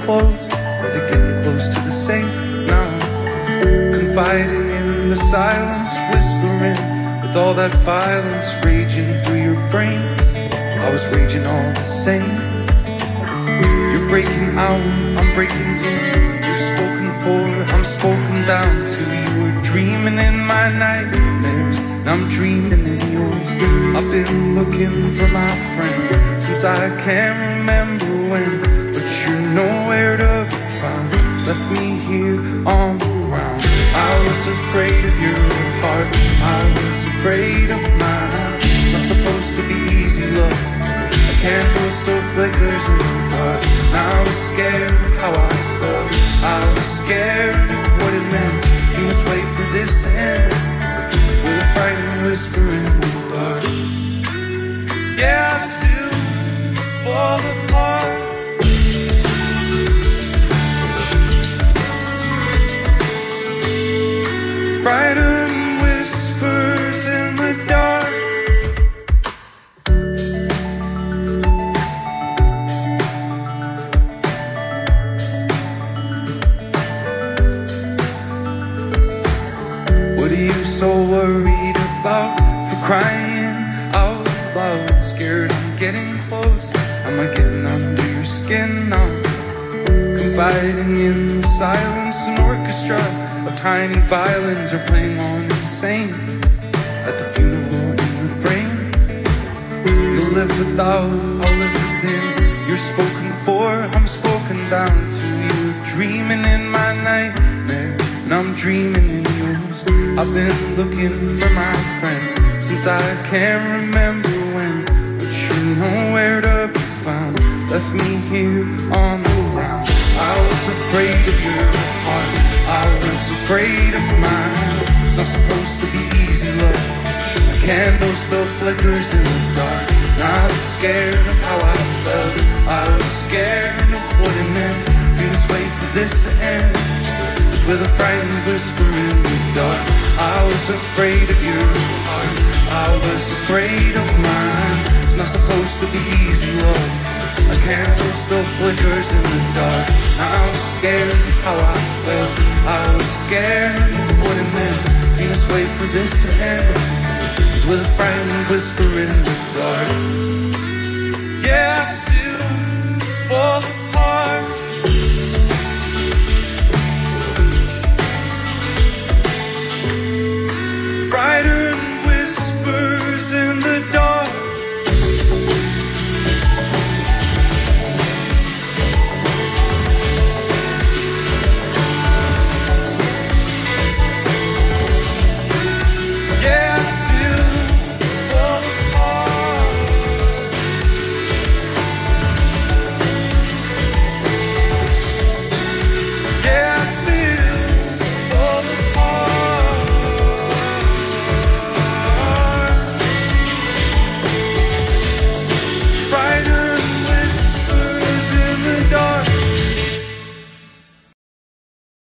close? Are they getting close to the safe now? Confiding in the silence, whispering with all that violence raging through your brain. I was raging all the same. You're breaking out, I'm breaking in. You're spoken for, I'm spoken down to. You were dreaming in my nightmares, now I'm dreaming in yours. I've been looking for my friend since I can't remember when, but you're nowhere to be found. Left me here on the ground. I was afraid of your heart, I was afraid of mine. It's not supposed to be easy, love. A candle still flickers in the dark. Now I was scared of how I felt, I was scared of what it meant. You must wait for this to end, 'cause with a frightened whisper in the dark. Yeah, I still fall apart. Frightened whispers in the dark. What are you so worried about? For crying out loud, scared I'm getting close. Am I getting under your skin now? Confiding in the silence, an orchestra of tiny violins are playing on insane. At the funeral in your brain, you'll live without, I'll live within. You're spoken for, I'm spoken down to. You're dreaming in my nightmare, and I'm dreaming in yours. I've been looking for my friend since I can't remember when, but you're nowhere to be found. Left me here on the ground. I was afraid of your heart, I was afraid of mine. It's not supposed to be easy, love. A candle still flickers in the dark. And I was scared of how I felt, I was scared of what it meant. You must wait for this to end, 'cause with a frightened whisper in the dark. I was afraid of your heart, I was afraid of mine. It's not supposed to be easy, love. A candle still flickers in the dark. I was scared of how I felt, I was scared of what it meant. You must wait for this to end, 'cause with a frightened whisper in the dark. Yeah, I still fall apart.